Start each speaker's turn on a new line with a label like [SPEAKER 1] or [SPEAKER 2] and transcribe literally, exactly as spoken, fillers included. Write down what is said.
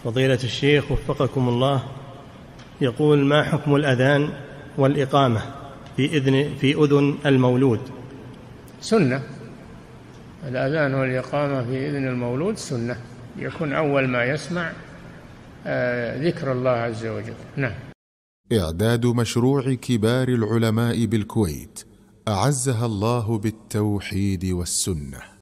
[SPEAKER 1] فضيلة الشيخ وفقكم الله، يقول: ما حكم الأذان والإقامة في إذن في أذن المولود؟
[SPEAKER 2] سنة. الأذان والإقامة في إذن المولود سنة، يكون أول ما يسمع ذكر الله عز وجل. نعم.
[SPEAKER 3] إعداد مشروع كبار العلماء بالكويت أعزها الله بالتوحيد والسنة.